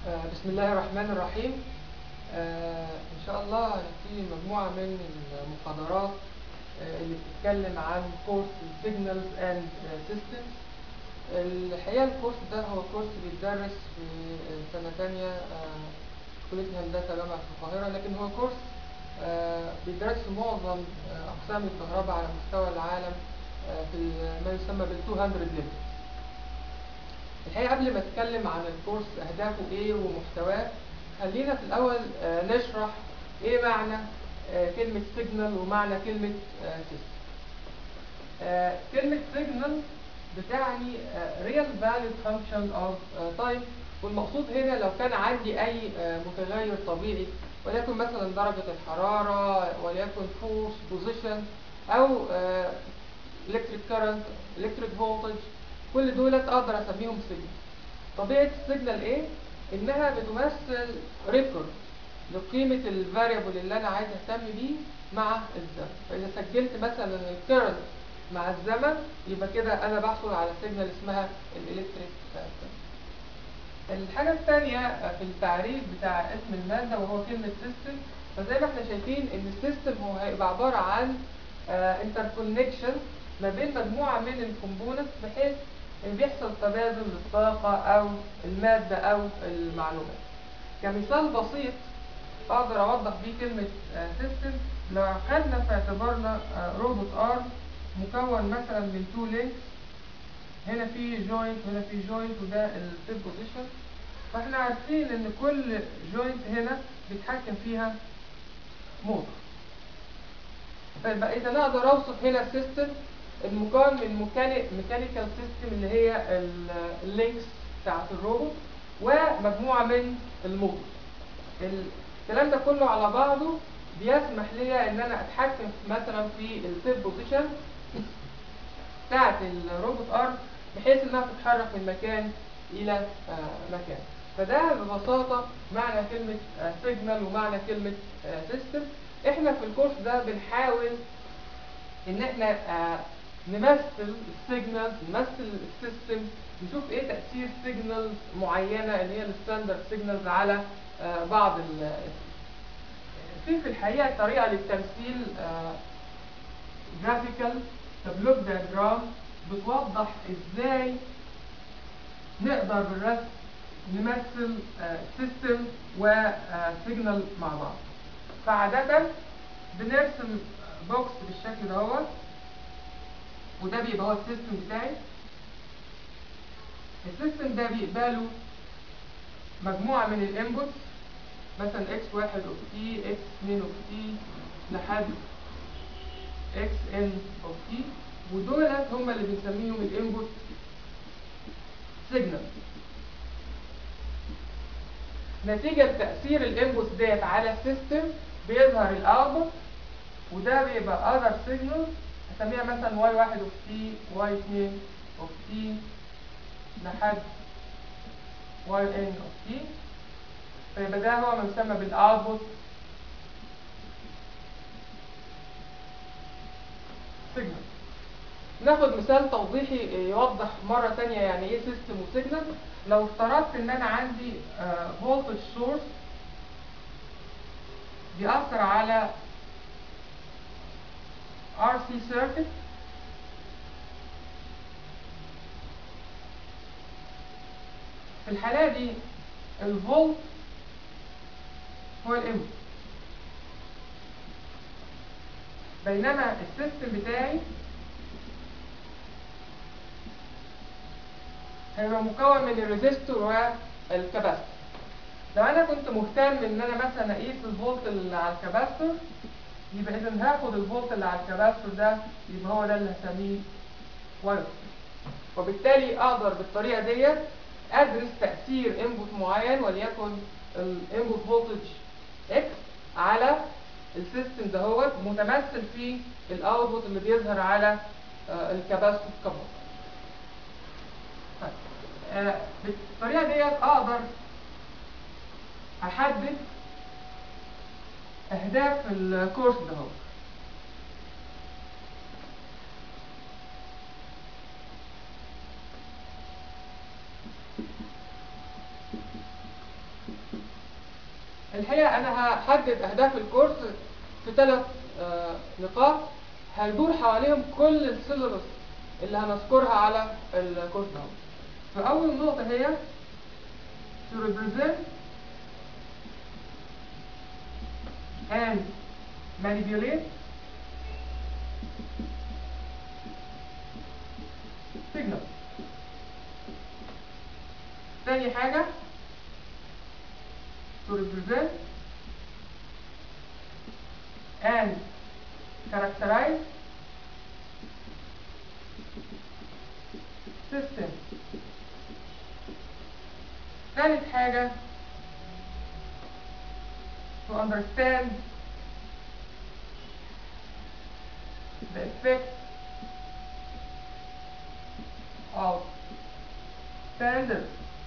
بسم الله الرحمن الرحيم. إن شاء الله هنبتدي مجموعة من المحاضرات اللي بتتكلم عن كورس Signals and Systems. الحقيقة الكورس ده هو كورس بيتدرس في سنة تانية كلية الهندسة جامعة القاهرة، لكن هو كورس بيدرس في معظم أقسام الكهرباء على مستوى العالم في ما يسمى بال 200 ليفل. الحقيقة قبل ما اتكلم عن الكورس اهدافه ايه ومحتواه، خلينا في الاول نشرح ايه معنى كلمة سيجنال ومعنى كلمة سيستم. كلمة سيجنال بتعني real valued function of time، والمقصود هنا لو كان عندي اي متغير طبيعي وليكن مثلا درجة الحرارة، وليكن force position او electric current electric voltage، كل دولت اقدر اسميهم سيجنال. طبيعة السيجنال ايه؟ انها بتمثل ريكورد لقيمة الفاريبل اللي انا عايز اهتم بيه مع الزمن. فاذا سجلت مثلا الكيرنت مع الزمن يبقى كده انا بحصل على سيجنال اسمها الالكتريك سيجنال. الحاجة الثانية في التعريف بتاع اسم المادة وهو كلمة سيستم، فزي ما احنا شايفين ان السيستم هو هيبقى عبارة عن انتركونكشن ما بين مجموعة من الكومبوننتس، بحيث ان بيحصل تبادل للطاقة او المادة او المعلومات. كمثال بسيط اقدر اوضح بيه كلمة سيستم، لو خدنا في اعتبارنا روبوت ارم مكون مثلا من 2 لينكس، هنا في جوينت وهنا في جوينت وده التيب بوزيشن. فاحنا عارفين ان كل جوينت هنا بيتحكم فيها موتور. فيبقى اذا اقدر اوصف هنا سيستم المكون من ميكانيكال سيستم اللي هي اللينكس بتاعت الروبوت ومجموعه من الموتور. الكلام ده كله على بعضه بيسمح لي ان انا اتحكم مثلا في التيب بوزيشن بتاعت الروبوت ارم، بحيث انها تتحرك من مكان الى مكان. فده ببساطة معنى كلمة سيجنال ومعنى كلمة سيستم. احنا في الكورس ده بنحاول ان احنا نمثل السيجنالز، نمثل السيستم، نشوف ايه تأثير سيجنالز معينة اللي هي الستاندرد سيجنالز على بعض في الحقيقة طريقة للتمثيل جرافيكال كبلوك دياجرام بتوضح ازاي نقدر بالرسم نمثل سيستم وسيجنال مع بعض. فعادة بنرسم بوكس بالشكل دوت، وده بيبقى هو السيستم بتاعي. السيستم ده بيقبله مجموعة من الانبوتس، مثلا x1 اوف t، x2 اوف t لحد xn اوف t، ودولت هم اللي بنسميهم الانبوت سيجنال. نتيجة لتأثير الانبوتس ديت على السيستم بيظهر الاوتبوت، وده بيبقى other signal هسميها مثلا y1 اوف t، y2 اوف t لحد yn اوف t. فيبقى ده هو ما يسمى بالاوتبوت سيجنال. ناخد مثال توضيحي يوضح مرة تانية يعني ايه سيستم وسيجنال. لو افترضت ان انا عندي فولتج سورس بيأثر على RC circuit، في الحالة دي الفولت هو الانبوت، بينما السيستم بتاعي هيبقى مكون من الريزستور والكاباستور. لو انا كنت مهتم ان انا مثلا اقيس الفولت اللي على الكاباستور، يبقى اذا هاخد الفولت اللي على الكاباستور ده يبقى هو ده اللي هسميه واير، وبالتالي اقدر بالطريقه ديت ادرس تاثير انبوت معين وليكن الانبوت فولتج اكس على السيستم دهوت، متمثل في الاوتبوت اللي بيظهر على الكاباستور كابل. بالطريقه ديت اقدر احدد اهداف الكورس دهوت. الحقيقة أنا هحدد أهداف الكورس في 3 نقاط هيدور حواليهم كل السيلبس اللي هنذكرها على الكورس ده. فأول نقطة هي to represent and manipulate signal. تاني حاجة to represent and characterize system. ثالث حاجة to understand the effect of standard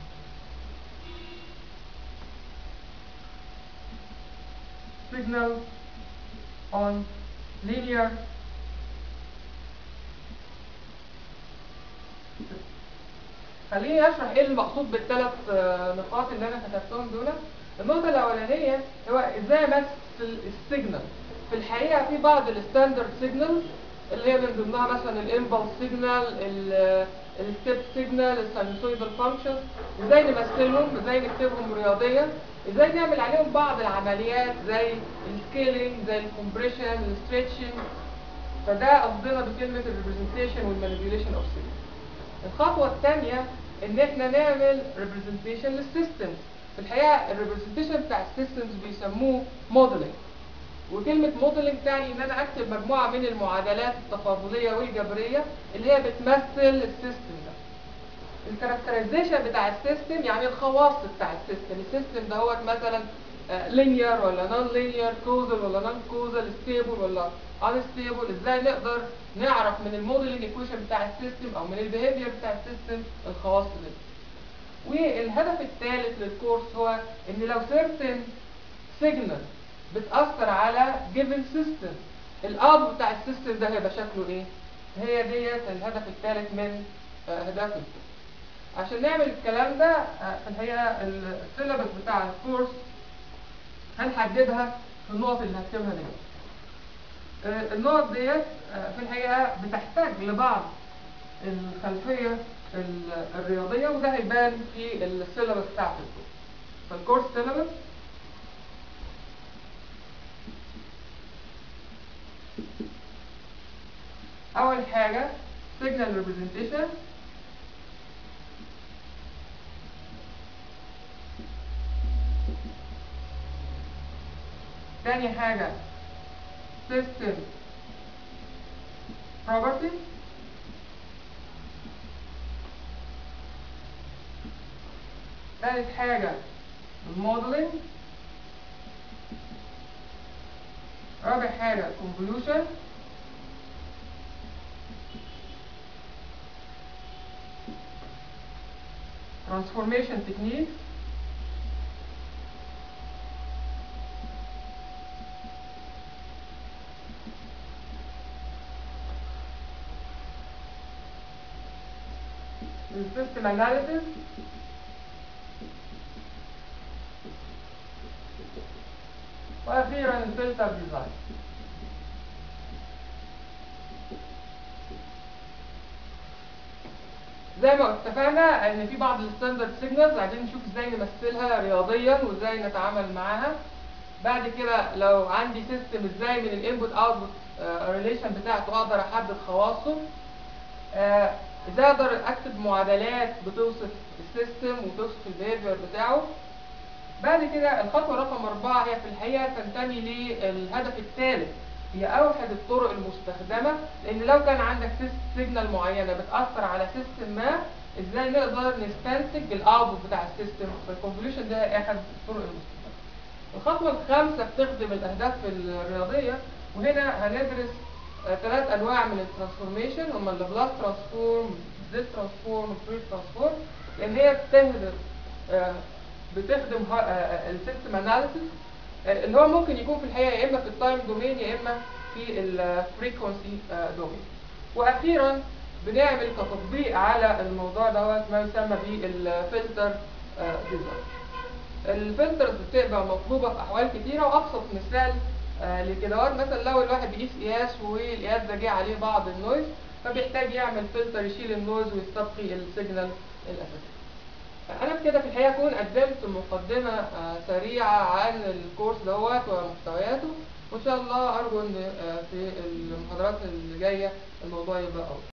signal on linear system. خليني اشرح ايه المقصود بالثلاث نقاط اللي انا كتبتهم دول. النقطة الأولانية هو ازاي امثل السيجنال. في الحقيقة في بعض الستاندرد سيجنال اللي هي من ضمنها مثلا الامبلس سيجنال، الستيب سيجنال، الساينوسويدال فانكشنز، ازاي نمثلهم، ازاي نكتبهم رياضيا، ازاي نعمل عليهم بعض العمليات زي السكيلينج، زي الكومبريشن، الستريتشنج. فده قصدنا بكلمة الريبريزنتيشن والمانيبيوليشن اوف سيجنال. الخطوة الثانية ان احنا نعمل ريبريزنتيشن للسيستمز. في الحقيقة الريبريزنتيشن بتاع السيستمز بيسموه موديلنج، وكلمة موديلنج تعني ان انا اكتب مجموعة من المعادلات التفاضلية والجبرية اللي هي بتمثل السيستم ده. الكاركترايزيشن بتاع السيستم يعني الخواص بتاع السيستم ده هو مثلا لينير ولا نون لينير، كوزل ولا نون كوزل، ستيبل ولا انستيبل. ازاي نقدر نعرف من الموديلنج ايكويشن بتاع السيستم او من البيهيفير بتاع السيستم الخواص دي. والهدف الثالث للكورس هو ان لو certain signal بتأثر على given system، الاوتبوت بتاع السيستم ده هيبقى شكله ايه؟ هي ديت الهدف الثالث من اهداف الكورس. عشان نعمل الكلام ده في الحقيقة السيلابس بتاع الكورس هنحددها في النقط اللي هكتبها دلوقتي. النقط ديت في الحقيقة بتحتاج لبعض الخلفية الرياضية، وده هيبان في السيلابس بتاعت الكورس. فالكورس سيلابس أول حاجة signal representation، تاني حاجة system properties، تالت حاجة modeling، رابع حاجة convolution، transformation techniques، system analysis، واخيرا الفلتر ديزاين. زي ما اتفقنا ان في بعض الستاندرد سيجنالز عايزين نشوف ازاي نمثلها رياضيا وازاي نتعامل معاها. بعد كده لو عندي سيستم ازاي من الانبوت اوتبوت ريليشن بتاعته اقدر احدد خواصه. ازاي اقدر اكتب معادلات بتوصف السيستم وتوصف البيهيفير بتاعه. بعد كده الخطوة رقم 4 هي في الحقيقة تنتمي للهدف الثالث، هي أوحد الطرق المستخدمة. لأن لو كان عندك سيجنال معينة بتأثر على سيستم ما، ازاي نقدر نستنتج الأوتبوت بتاع السيستم. فالكونفوليوشن ده أحد الطرق المستخدمة. الخطوة الخامسة بتخدم الأهداف الرياضية، وهنا هندرس 3 أنواع من الترانسفورميشن، هما اللابلاس ترانسفورم، زد ترانسفورم، والفورير ترانسفورم. لأن هي بتخدم السيستم اناليسيس اللي هو ممكن يكون في الحقيقه يا اما في التايم دومين يا اما في الفريكونسي دومين. واخيرا بنعمل كتطبيق على الموضوع دوت ما يسمى بالفلتر ديزاين. الفلترز بتبقى مطلوبة في أحوال كتيرة، وأبسط مثال لكده مثلا لو الواحد بيقيس قياس والقياس ده جه عليه بعض النويز، فبيحتاج يعمل فلتر يشيل النويز ويستبقي السيجنال الأساسي. أنا بكده في الحقيقة أكون قدمت مقدمة سريعة عن الكورس دوت ومحتوياته، وإن شاء الله أرجو إن في المحاضرات اللي جاية الموضوع يبقى أوضح.